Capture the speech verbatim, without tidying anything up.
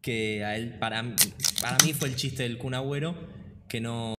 que a él, para, para mí fue el chiste del Kun Agüero, que no